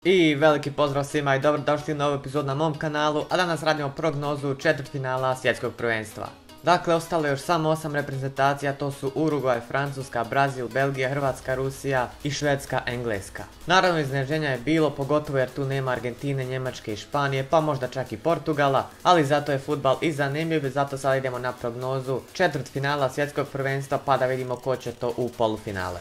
I veliki pozdrav svima i dobrodošli u novu epizodu na mom kanalu, a danas radimo prognozu četvrtfinala svjetskog prvenstva. Dakle, ostalo je još samo 8 reprezentacija, to su Urugvaj, Francuska, Brazil, Belgija, Hrvatska, Rusija i Švedska, Engleska. Naravno, iznenađenja je bilo, pogotovo jer tu nema Argentine, Njemačke i Španije, pa možda čak i Portugala, ali zato je fudbal i zanimljiv, zato sad idemo na prognozu četvrtfinala svjetskog prvenstva pa da vidimo ko će to u polufinale.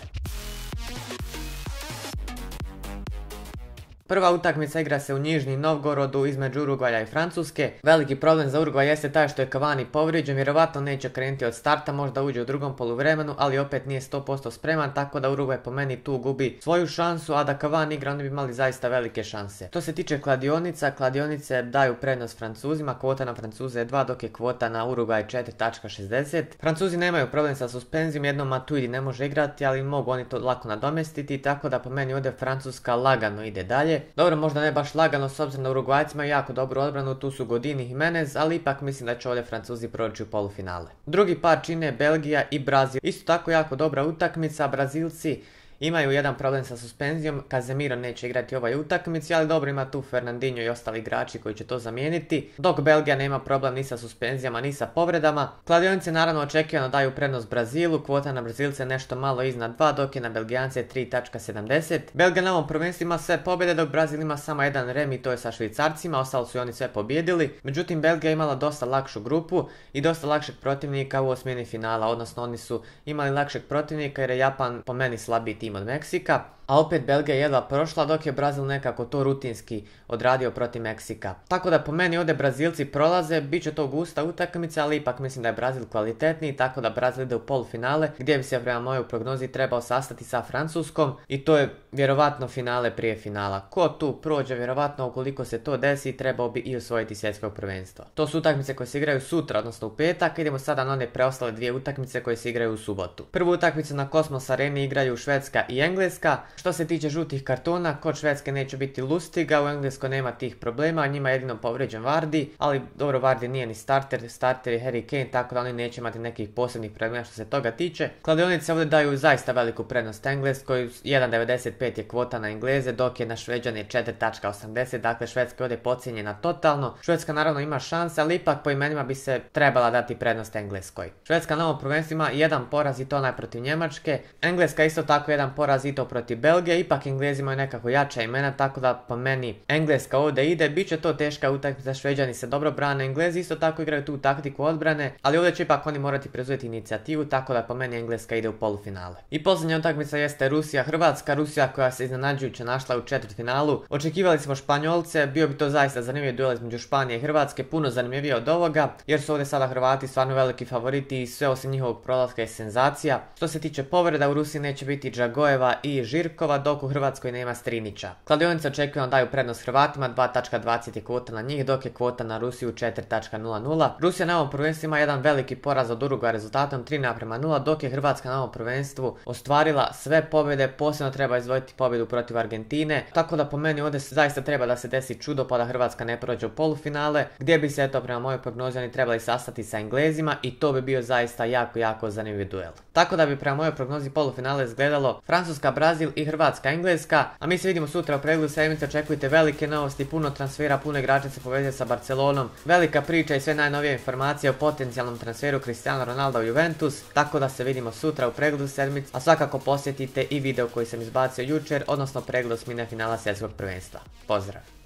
Prva utakmica igra se u Nižni Novgorodu između Urugvaja i Francuske. Veliki problem za Urugvaj jeste taj što je Cavani povrijeđen, vjerovatno neće krenuti od starta, možda uđe u drugom poluvremenu, ali opet nije 100% spreman, tako da Urugvaj po meni tu gubi svoju šansu, a da Cavani igra oni bi imali zaista velike šanse. Što se tiče kladionica, kladionice daju prednost Francuzima, kvota na Francuze je 2 dok je kvota na Urugvaj 4.60. Francuzi nemaju problem sa suspenzijom, jednom Matuidi ne može igrati, ali mogu oni to lako nadomestiti, tako da po meni ovdje Francuska lagano ide dalje. Dobro, možda ne baš lagano s obzirom da Urugvajci imaju jako dobru odbranu, tu su Godin i Jimenez, ali ipak mislim da će ovdje Francuzi proći u polufinale. Drugi par čine Belgija i Brazil. Isto tako jako dobra utakmica, Brazilci imaju jedan problem sa suspenzijom, Casemiro neće igrati ovoj utakmici, ali dobro ima tu Fernandinho i ostali igrači koji će to zamijeniti, dok Belgija nema problem ni sa suspenzijama ni sa povredama. Kladionice naravno očekivano daju prednost Brazilu, kvota na Brazilce nešto malo iznad 2, dok je na Belgijance 3.70. Belgija na ovom prvenstvu ima sve pobjede, dok Brazil ima samo jedan remi, to je sa Švicarcima, ostalo su i oni sve pobjedili. Međutim, Belgija je imala dosta lakšu grupu i dosta lakšeg protivnika u osmini finala, odnosno oni su imali lakšeg protivnika jer je Japan po meni slabiji tim od Meksika, a opet Belgija je jedva prošla dok je Brazil nekako to rutinski odradio protiv Meksika. Tako da po meni ovdje Brazilci prolaze, bit će to gusta utakmica, ali ipak mislim da je Brazil kvalitetniji, tako da Brazil ide u polufinale gdje bi se prema mojoj prognozi trebao sastati sa Francuskom i to je vjerovatno finale prije finala. Ko tu prođe, vjerovatno ukoliko se to desi, trebao bi i osvojiti svjetsko prvenstvo. To su utakmice koje se igraju sutra, odnosno u petak. Idemo sada na one preostale dvije utakmice koje se igraju u subotu. Prvu utakmicu na Kosmos Areni igraju Švedska i Engleska. Što se tiče žutih kartona, kod Švedske neće biti Lustiga, u Engleskoj nema tih problema, njima je jedino povrijeđen Vardy, ali dobro, Vardy nije ni starter je Harry Kane, tako da oni neće imati nekih posebnih problema što se toga tiče. Kladionice ovdje daju zaista veliku prednost Engleskoj, 1.95 je kvota na Engleze, dok je na Šveđane 4.80, dakle Švedska je ovdje podcijenjena totalno. Švedska naravno ima šanse, ali ipak po imenima bi se trebala dati prednost Engleskoj. Švedska na ovom prvenstvu ima jedan poraz i to onaj protiv Njemačke, Engleska isto tako jedan poraz i to protiv Belgije, ipak Englezi imaju nekako jača imena, tako da po meni Engleska ovdje ide, bit će to teška utakmica, Šveđani se dobro brane, Englezi isto tako igraju tu taktiku odbrane, ali ovdje će ipak oni morati preuzeti inicijativu, tako da po meni Engleska ide u polufinale. I posljednja utakmica jeste Rusija-Hrvatska, Rusija koja se iznenađujuće našla u četvrtfinalu. Očekivali smo Španjolce, bio bi to zaista zanimljiv duel između Španije i Hrvatske, puno zanimljivije od ovoga, jer su ovdje sada Hrvati stvarno veliki favoriti i sve osim njihovog prolaska je senzacija. Što se tiče povreda, u Rusiji neće biti Džagojeva i Žirkova, dok u Hrvatskoj nema Strinića. Kladionice očekivano daju prednost Hrvatima, 2.20 je kvota na njih, dok je kvota na Rusiju 4.00. Rusija na ovom prvenstvu ima jedan veliki poraz od Urugvaja rezultatom 3:0, dok je Hrvatska na ovom prvenstvu ostvarila sve pobjede, posebno treba izdvojiti pobjedu protiv Argentine, tako da po meni ovdje zaista treba da se desi čudo pa da Hrvatska ne prođe u polufinale, gdje bi se eto prema mojoj prognozi oni trebali sastati sa Englezima i to bi bio zaista jako zanimljiv duel. Tako da bi prema mojoj prognozi polufinale izgledalo Francuska, Brazil i Hrvatska, Engleska, a mi se vidimo sutra u pregledu sedmice, očekujte velike novosti, puno transfera, puno igrača se povezuje sa Barcelonom, velika priča i sve najnovije informacije o potencijalnom transferu Cristiano Ronaldo u Juventus, tako da se vidimo sutra u pregledu sedmice, a svakako posjetite i video koji sam izbacio jučer, odnosno pregled osmine finala svjetskog prvenstva. Pozdrav!